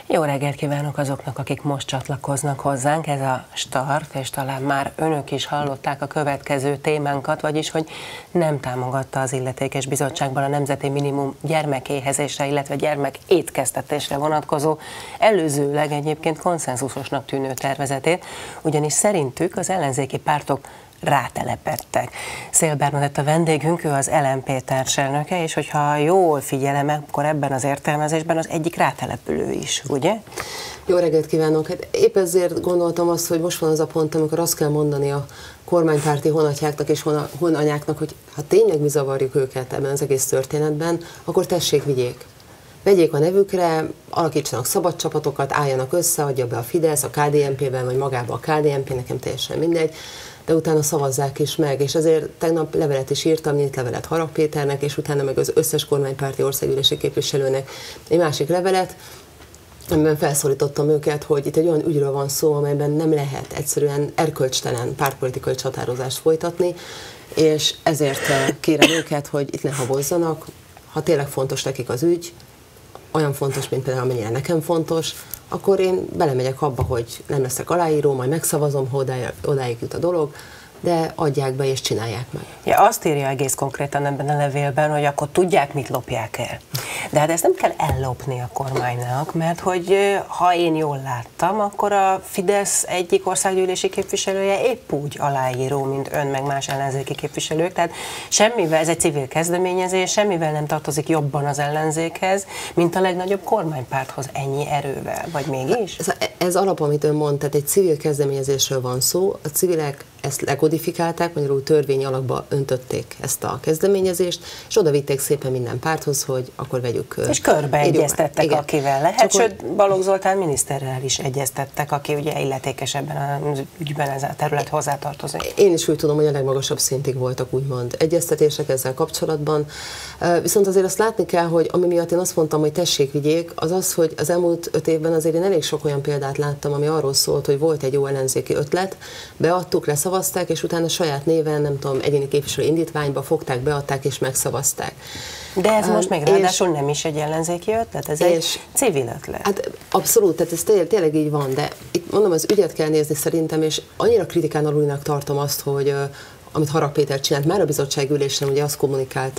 Jó reggelt kívánok azoknak, akik most csatlakoznak hozzánk, ez a Start, és talán már önök is hallották a következő témánkat, vagyis, hogy nem támogatta az illetékes bizottságban a nemzeti minimum gyermekéhezésre, illetve gyermekétkeztetésre vonatkozó, előzőleg egyébként konszenzusosnak tűnő tervezetét, ugyanis szerintük az ellenzéki pártok rátelepedtek. Szél Bernadett a vendégünk, ő az LMP társelnöke, és hogyha jól figyelem, akkor ebben az értelmezésben az egyik rátelepülő is, ugye? Jó reggelt kívánok! Hát épp ezért gondoltam azt, hogy most van az a pont, amikor azt kell mondani a kormánypárti honatjáknak és honanyáknak, hogy ha tényleg mi zavarjuk őket ebben az egész történetben, akkor tessék, vigyék. Vegyék a nevükre, alakítsanak szabad csapatokat, álljanak össze, adja be a Fidesz, a KDNP-ben, vagy magába a KDNP, nekem teljesen mindegy, de utána szavazzák is meg, és ezért tegnap levelet is írtam, nyílt levelet Harag Péternek, és utána meg az összes kormánypárti országgyűlési képviselőnek egy másik levelet, amiben felszólítottam őket, hogy itt egy olyan ügyről van szó, amelyben nem lehet egyszerűen erkölcstelen pártpolitikai csatározást folytatni, és ezért kérem őket, hogy itt ne habozzanak, ha tényleg fontos nekik az ügy, olyan fontos, mint például amennyire nekem fontos, akkor én belemegyek abba, hogy nem leszek aláíró, majd megszavazom, ha odáig jut a dolog, de adják be és csinálják meg. Ja, azt írja egész konkrétan ebben a levélben, hogy akkor tudják, mit lopják el. De hát ezt nem kell ellopni a kormánynak, mert hogy ha én jól láttam, akkor a Fidesz egyik országgyűlési képviselője épp úgy aláíró, mint ön meg más ellenzéki képviselők. Tehát semmivel, ez egy civil kezdeményezés, semmivel nem tartozik jobban az ellenzékhez, mint a legnagyobb kormánypárthoz ennyi erővel, vagy mégis? Ez alap, amit ön mond, tehát egy civil kezdeményezésről van szó, a civilek ezt lekodifikálták, magyarul törvényi alakba öntötték ezt a kezdeményezést, és oda vitték szépen minden párthoz, hogy akkor vegyük. És körbe egyeztettek, akivel lehet, sőt, Balogh Zoltán miniszterrel is egyeztettek, aki ugye illetékes ebben az ügyben, ez a terület hozzátartozik. Én is úgy tudom, hogy a legmagasabb szintig voltak úgymond egyeztetések ezzel kapcsolatban, viszont azért azt látni kell, hogy ami miatt én azt mondtam, hogy tessék, vigyék, az az, hogy az elmúlt 5 évben azért én elég sok olyan példát láttam, ami arról szólt, hogy volt egy jó ellenzéki ötlet, beadtuk, leszavazták, és utána saját néven, nem tudom, egyéni képviselő indítványba fogták, beadták és megszavazták. De ez most még ráadásul nem is egy ellenzéki ötlet, ez egy civil ötlet. Hát abszolút, tehát ez tényleg így van, de itt mondom, az ügyet kell nézni szerintem, és annyira kritikán alulnak tartom azt, hogy amit Harag Péter csinált, már a bizottság ülésen ugye azt kommunikálta,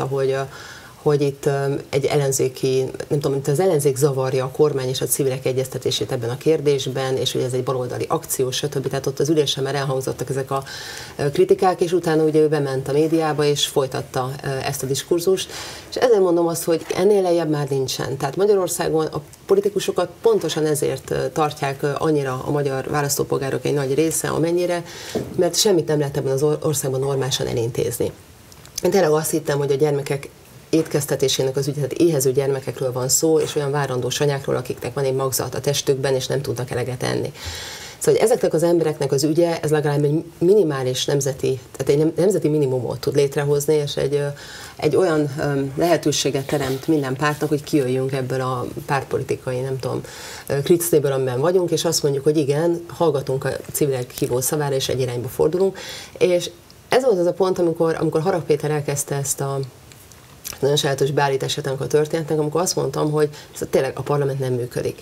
hogy itt egy ellenzéki, nem tudom, mint az ellenzék zavarja a kormány és a civilek egyeztetését ebben a kérdésben, és hogy ez egy baloldali akció, stb. Tehát ott az ülésen már elhangzottak ezek a kritikák, és utána ugye ő bement a médiába, és folytatta ezt a diskurzust. És ezért mondom azt, hogy ennél lejjebb már nincsen. Tehát Magyarországon a politikusokat pontosan ezért tartják annyira a magyar választópolgárok egy nagy része, amennyire, mert semmit nem lehet ebben az országban normálisan elintézni. Én tényleg azt hittem, hogy a gyermekek étkeztetésének az ügy, tehát éhező gyermekekről van szó, és olyan várandós anyákról, akiknek van egy magzat a testükben, és nem tudnak eleget enni. Szóval, hogy ezeknek az embereknek az ügye, ez legalább egy minimális nemzeti, tehát egy nemzeti minimumot tud létrehozni, és egy olyan lehetőséget teremt minden pártnak, hogy kijöjjünk ebből a pártpolitikai, nem tudom, kricnéből, amiben vagyunk, és azt mondjuk, hogy igen, hallgatunk a civilek hívó szavára, és egy irányba fordulunk. És ez volt az a pont, amikor Harag Péter elkezdte ezt a nagyon sajátos beállítását a történetnek, amikor azt mondtam, hogy tényleg a parlament nem működik.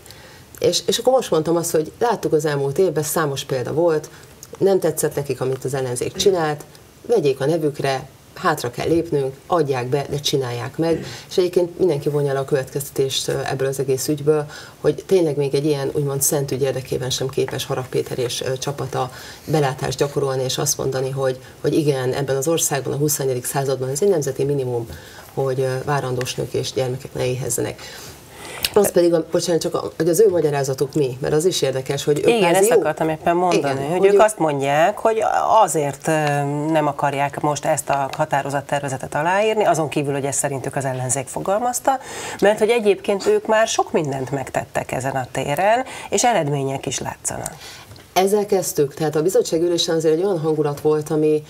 És akkor most mondtam azt, hogy láttuk az elmúlt évben, számos példa volt, nem tetszett nekik, amit az ellenzék csinált, vegyék a nevükre, hátra kell lépnünk, adják be, de csinálják meg, és egyébként mindenki vonja le a következtetést ebből az egész ügyből, hogy tényleg még egy ilyen úgymond szent ügy érdekében sem képes Harag Péter és csapata belátást gyakorolni, és azt mondani, hogy igen, ebben az országban, a 21. században ez egy nemzeti minimum, hogy várandós nők és gyermekek ne éhezzenek. Az pedig, bocsánat, csak hogy az ő magyarázatuk mi, mert az is érdekes, hogy ők igen, ezt akartam éppen mondani, igen, hogy ők azt mondják, hogy azért nem akarják most ezt a határozattervezetet aláírni, azon kívül, hogy ezt szerintük az ellenzék fogalmazta, mert hogy egyébként ők már sok mindent megtettek ezen a téren, és eredmények is látszanak. Ezzel kezdtük, tehát a bizottság ülésen azért egy olyan hangulat volt,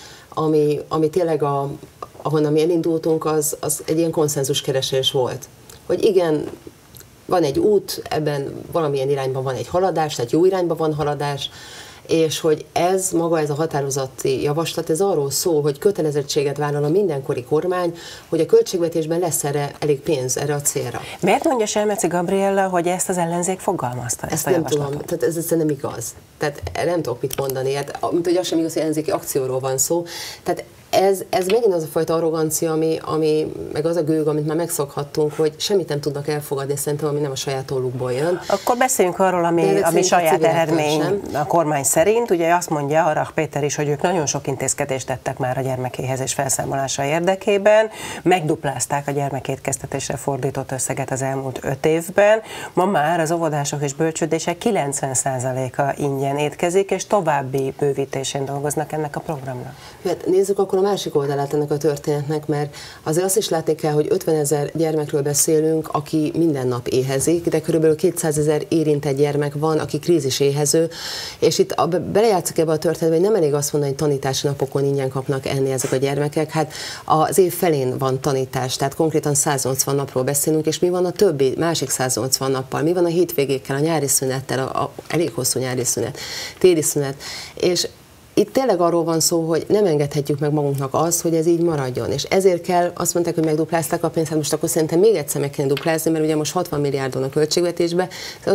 ami tényleg ahonnan mi elindultunk, az egy ilyen konszenzuskeresés volt. Hogy igen, van egy út, ebben valamilyen irányban van egy haladás, tehát jó irányban van haladás, és hogy ez maga, ez a határozati javaslat, ez arról szól, hogy kötelezettséget vállal a mindenkori kormány, hogy a költségvetésben lesz erre elég pénz erre a célra. Miért mondja Selmeci Gabriella, hogy ezt az ellenzék fogalmazta? Ezt nem tudom, tehát ez nem igaz. Tehát nem tudok mit mondani, hát, mint hogy az sem igaz, hogy ellenzéki akcióról van szó. Tehát ez megint az a fajta arrogancia, ami meg az a gőg, amit már megszokhattunk, hogy semmit nem tudnak elfogadni, szerintem, ami nem a saját tollukból jön. Akkor beszéljünk arról, ami saját eredmény a kormány szerint. Ugye azt mondja Harrach Péter is, hogy ők nagyon sok intézkedést tettek már a gyermekéhezés felszámolása érdekében, megduplázták a gyermekétkeztetésre fordított összeget az elmúlt 5 évben. Ma már az óvodások és bölcsődések 90%-a ingyen étkezik, és további bővítésén dolgoznak ennek a programnak. Hát nézzük akkor a másik oldalát ennek a történetnek, mert azért azt is látni kell, hogy 50 000 gyermekről beszélünk, aki minden nap éhezik, de körülbelül 200 000 érintett gyermek van, aki kríziséhező, és itt belejátszik ebbe a történetbe, hogy nem elég azt mondani, hogy tanítási napokon ingyen kapnak enni ezek a gyermekek, hát az év felén van tanítás, tehát konkrétan 180 napról beszélünk, és mi van a többi, másik 180 nappal, mi van a hétvégékkel, a nyári szünettel, a elég hosszú nyári szünet, téli szünet, és itt tényleg arról van szó, hogy nem engedhetjük meg magunknak azt, hogy ez így maradjon. És ezért kell, azt mondták, hogy megduplázták a pénzt, hát most akkor szerintem még egyszer meg kéne duplázni, mert ugye most 60 milliárd van a költségvetésben,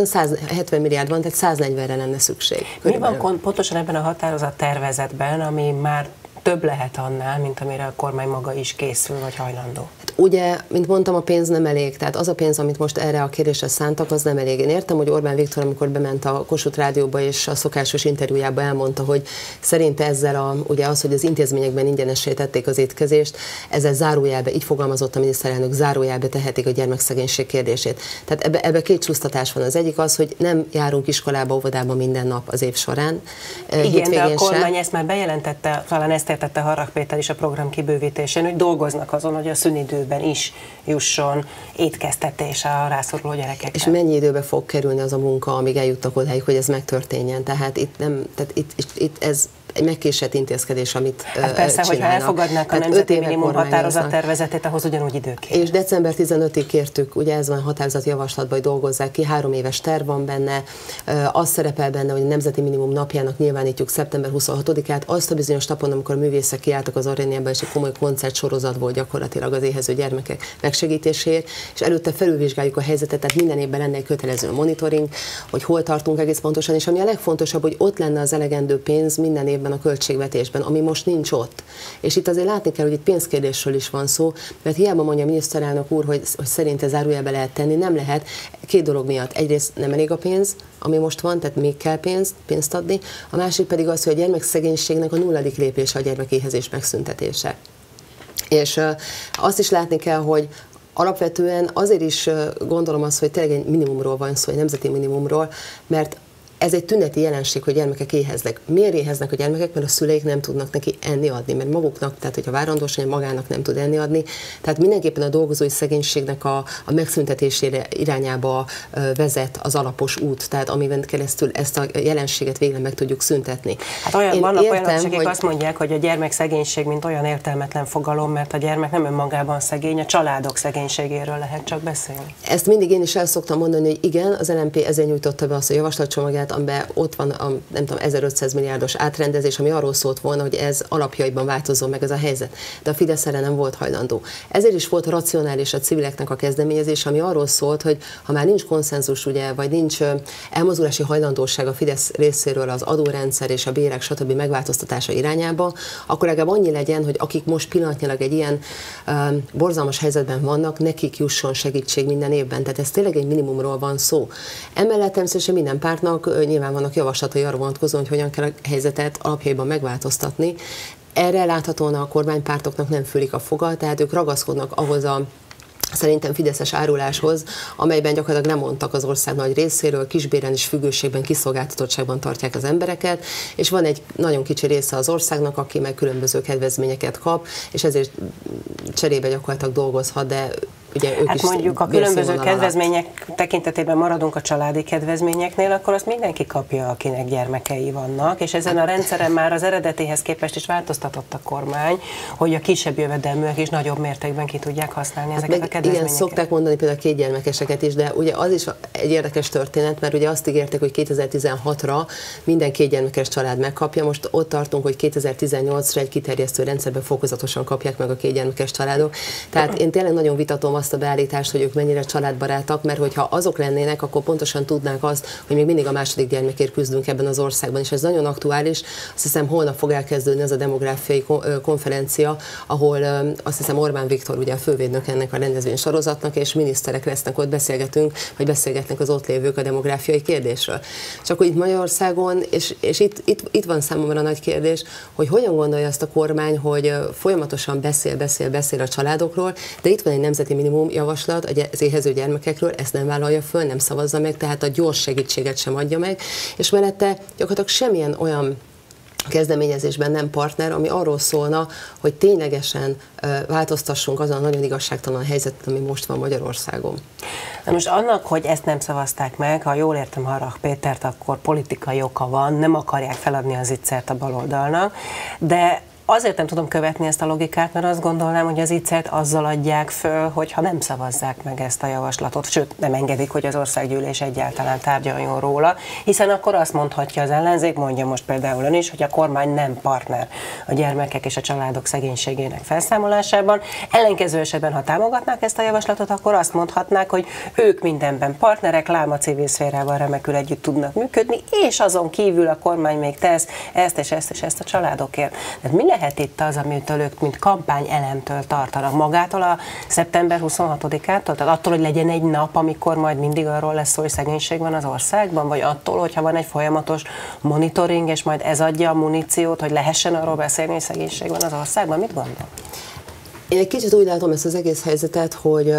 170 milliárd van, tehát 140-re lenne szükség. Körülbelül. Mi van pontosan ebben a határozat tervezetben, ami már több lehet annál, mint amire a kormány maga is készül, vagy hajlandó? Hát ugye, mint mondtam, a pénz nem elég. Tehát az a pénz, amit most erre a kérdésre szántak, az nem elég. Én értem, hogy Orbán Viktor, amikor bement a Kossuth Rádióba és a szokásos interjújába elmondta, hogy szerinte ezzel ugye az, hogy az intézményekben ingyenessé tették az étkezést, ezzel zárójelbe, így fogalmazott a miniszterelnök, zárójelbe tehetik a gyermekszegénység kérdését. Tehát ebbe két csúsztatás van. Az egyik az, hogy nem járunk iskolába, óvodába minden nap az év során. Igen, de a kormány ezt már bejelentette, talán ezt értette Harrach Péter is a program kibővítésén, hogy dolgoznak azon, hogy a szünidőben is jusson étkeztetés a rászoruló gyerekeknek. És mennyi időbe fog kerülni az a munka, amíg eljutnak odáig, hogy ez megtörténjen? Tehát itt ez egy megkésett intézkedés, amit hát persze, hogyha elfogadnák a nemzeti minimum határozat tervezetét, ahhoz ugyanúgy idő kéne. És december 15-ig kértük, ugye ez van a határozati javaslatban, hogy dolgozzák ki, 3 éves terv van benne, az szerepel benne, hogy a nemzeti minimum napjának nyilvánítjuk szeptember 26-át, azt a bizonyos napon, amikor a művészek kiálltak az arénába, és egy komoly koncertsorozat volt gyakorlatilag az éhező gyermekek megsegítéséért, és előtte felülvizsgáljuk a helyzetet, tehát minden évben lenne egy kötelező monitoring, hogy hol tartunk egész pontosan, és ami a legfontosabb, hogy ott lenne az elegendő pénz minden évben a költségvetésben, ami most nincs ott. És itt azért látni kell, hogy itt pénzkérdésről is van szó, mert hiába mondja a miniszterelnök úr, hogy szerinte zárójelbe lehet tenni, nem lehet, 2 dolog miatt. Egyrészt nem elég a pénz, ami most van, tehát még kell pénzt adni, a másik pedig az, hogy a gyermekszegénységnek a 0. lépése a gyermekéhezés megszüntetése. És azt is látni kell, hogy alapvetően azért is gondolom azt, hogy tényleg egy minimumról van szó, egy nemzeti minimumról, mert ez egy tüneti jelenség, hogy gyermekek éheznek. Miért éheznek a gyermekek? Mert a szüleik nem tudnak neki enni adni, mert maguknak, tehát hogyha várandós anya magának nem tud enni adni, tehát mindenképpen a dolgozói szegénységnek a megszüntetésére irányába vezet az alapos út, tehát amiben keresztül ezt a jelenséget végre meg tudjuk szüntetni. Hát vannak olyanok, akik azt mondják, hogy a gyermekszegénység mint olyan értelmetlen fogalom, mert a gyermek nem önmagában szegény, a családok szegénységéről lehet csak beszélni. Ezt mindig én is el szoktam mondani, hogy igen, az LMP ezért nyújtotta be azt a javaslatcsomagját, amiben ott van a, nem tudom, 1500 milliárdos átrendezés, ami arról szólt volna, hogy ez alapjaiban változzon meg ez a helyzet. De a Fidesz erre nem volt hajlandó. Ezért is volt racionális a civileknek a kezdeményezés, ami arról szólt, hogy ha már nincs konszenzus, ugye, vagy nincs elmozdulási hajlandóság a Fidesz részéről az adórendszer és a bérek stb. Megváltoztatása irányába, akkor legalább annyi legyen, hogy akik most pillanatnyilag egy ilyen borzalmas helyzetben vannak, nekik jusson segítség minden évben. Tehát ez tényleg egy minimumról van szó. Emellett természetesen minden pártnak nyilván vannak javaslatai arra vonatkozóan, hogy hogyan kell a helyzetet alapjaiban megváltoztatni. Erre láthatóan a kormánypártoknak nem fülik a foga, tehát ők ragaszkodnak ahhoz a szerintem fideszes áruláshoz, amelyben gyakorlatilag lemondtak az ország nagy részéről, kisbéren és függőségben, kiszolgáltatottságban tartják az embereket, és van egy nagyon kicsi része az országnak, aki meg különböző kedvezményeket kap, és ezért cserébe gyakorlatilag dolgozhat, de ugye ők is mondjuk a különböző kedvezmények tekintetében maradunk a családi kedvezményeknél, akkor azt mindenki kapja, akinek gyermekei vannak, és ezen a rendszeren már az eredetéhez képest is változtatott a kormány, hogy a kisebb jövedelműek is nagyobb mértékben ki tudják használni ezeket a kedvezményeket. Igen, szokták mondani például a kétgyermekeseket is, de ugye az is egy érdekes történet, mert ugye azt ígérték, hogy 2016-ra minden kétgyermekes család megkapja, most ott tartunk, hogy 2018-ra egy kiterjesztő rendszerben fokozatosan kapják meg a kétgyermekes családok. Tehát én tényleg nagyon vitatom azt a beállítást, hogy ők mennyire családbarátak, mert hogyha azok lennének, akkor pontosan tudnánk azt, hogy még mindig a második gyermekért küzdünk ebben az országban, és ez nagyon aktuális. Azt hiszem, holnap fog elkezdődni ez a demográfiai konferencia, ahol azt hiszem Orbán Viktor ugye a fővédnök ennek a rendezvénysorozatnak, és miniszterek lesznek ott, beszélgetnek az ott lévők a demográfiai kérdésről. És akkor itt Magyarországon, és itt van számomra a nagy kérdés, hogy hogyan gondolja azt a kormány, hogy folyamatosan beszél a családokról, de itt van egy nemzeti minimum javaslat az éhező gyermekekről, ezt nem vállalja föl, nem szavazza meg, tehát a gyors segítséget sem adja meg, és mellette gyakorlatilag semmilyen olyan kezdeményezésben nem partner, ami arról szólna, hogy ténylegesen változtassunk azon a nagyon igazságtalan helyzetet, ami most van Magyarországon. Na most annak, hogy ezt nem szavazták meg, ha jól értem Harrach Pétert, akkor politikai oka van, nem akarják feladni az ICER-t a baloldalnak, de azért nem tudom követni ezt a logikát, mert azt gondolnám, hogy az ICER-t azzal adják föl, hogyha nem szavazzák meg ezt a javaslatot, sőt nem engedik, hogy az országgyűlés egyáltalán tárgyaljon róla, hiszen akkor azt mondhatja az ellenzék, mondja most például ön is, hogy a kormány nem partner a gyermekek és a családok szegénységének felszámolásában. Ellenkező esetben, ha támogatnák ezt a javaslatot, akkor azt mondhatnák, hogy ők mindenben partnerek, lám a civil szférával remekül együtt tudnak működni, és azon kívül a kormány még tesz ezt és ezt és ezt a családokért. Tehát mi lehet itt az, amitől ők mint kampányelemtől tartanak? Magától a szeptember 26-ától? Tehát attól, hogy legyen egy nap, amikor majd mindig arról lesz szó, hogy szegénység van az országban? Vagy attól, hogyha van egy folyamatos monitoring, és majd ez adja a muníciót, hogy lehessen arról beszélni, hogy szegénység van az országban? Mit gondol? Én egy kicsit úgy látom ezt az egész helyzetet, hogy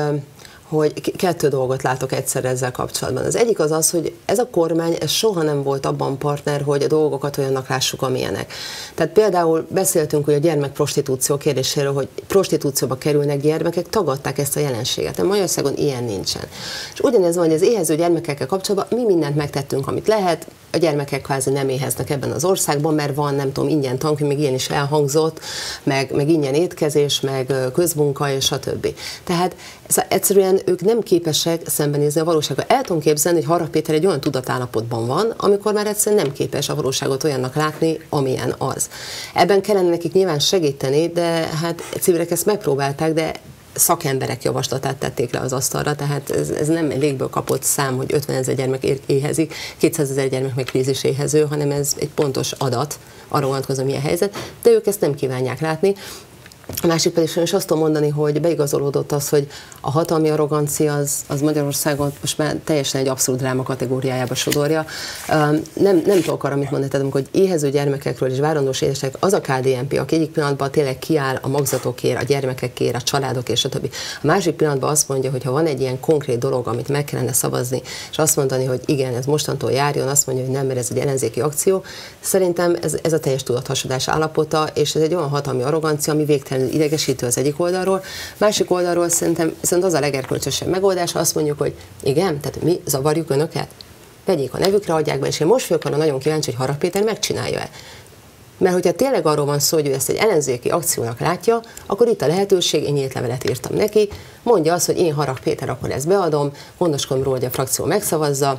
kettő dolgot látok egyszerre ezzel kapcsolatban. Az egyik az, hogy ez a kormány ez soha nem volt abban partner, hogy a dolgokat olyannak lássuk, amilyenek. Tehát például beszéltünk, hogy a gyermekprostitúció kérdéséről, hogy prostitúcióba kerülnek gyermekek, tagadták ezt a jelenséget. De Magyarországon ilyen nincsen. És ugyanez van, hogy az éhező gyermekekkel kapcsolatban mi mindent megtettünk, amit lehet. A gyermekek kvázi nem éheznek ebben az országban, mert van, nem tudom, ingyen tankönyv, még ilyen is elhangzott, meg ingyen étkezés, meg közmunka, és a többi. Tehát egyszerűen ők nem képesek szembenézni a valósággal. El tudom képzelni, hogy Harrach Péter egy olyan tudatállapotban van, amikor már egyszerűen nem képes a valóságot olyannak látni, amilyen az. Ebben kellene nekik nyilván segíteni, de hát civilek ezt megpróbálták, de szakemberek javaslatát tették le az asztalra, tehát ez nem légből kapott szám, hogy 50 000 gyermek éhezik, 200 000 gyermek meg krízis éhező, hanem ez egy pontos adat, arra vonatkozó milyen helyzet, de ők ezt nem kívánják látni. A másik pedig is azt tudom mondani, hogy beigazolódott az, hogy a hatalmi arrogancia az Magyarországon most már teljesen egy abszolút dráma kategóriájába sodorja. Nem tudok arra mit mondani, tehát amikor éhező gyermekekről és várandós édesek, az a KDNP, aki egyik pillanatban tényleg kiáll a magzatokért, a gyermekekért, a családokért, stb. A másik pillanatban azt mondja, hogy ha van egy ilyen konkrét dolog, amit meg kellene szavazni, és azt mondani, hogy igen, ez mostantól járjon, azt mondja, hogy nem, mert ez egy ellenzéki akció, szerintem ez a teljes tudathasadás állapota, és ez egy olyan hatalmi arrogancia, ami végtelenül idegesítő az egyik oldalról, másik oldalról szerintem az a legerkölcsösebb megoldás, ha azt mondjuk, hogy igen, tehát mi zavarjuk önöket? Vegyék a nevükre, adják be, és én most vagyok arra nagyon kíváncsi, hogy Harrach Péter megcsinálja-e. Mert hogyha tényleg arról van szó, hogy ő ezt egy ellenzéki akciónak látja, akkor itt a lehetőség, én nyílt levelet írtam neki, mondja azt, hogy én Harrach Péter, akkor ezt beadom, gondoskodom róla, hogy a frakció megszavazza,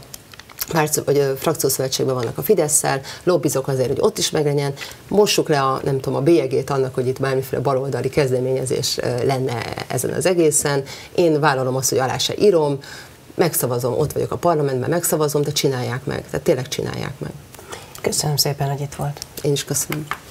vagy frakciószövetségben vannak a Fidesszel, lobbizok azért, hogy ott is meglegyen, mossuk le a bélyegét annak, hogy itt bármiféle baloldali kezdeményezés lenne ezen az egészen. Én vállalom azt, hogy alá se írom, megszavazom, ott vagyok a parlamentben, megszavazom, de csinálják meg, tehát tényleg csinálják meg. Köszönöm szépen, hogy itt volt. Én is köszönöm.